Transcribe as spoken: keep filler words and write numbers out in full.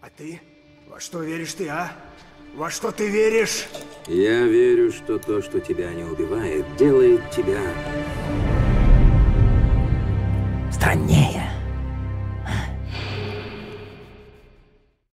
А ты? Во что веришь ты, а? Во что ты веришь? Я верю, что то, что тебя не убивает, делает тебя... страннее.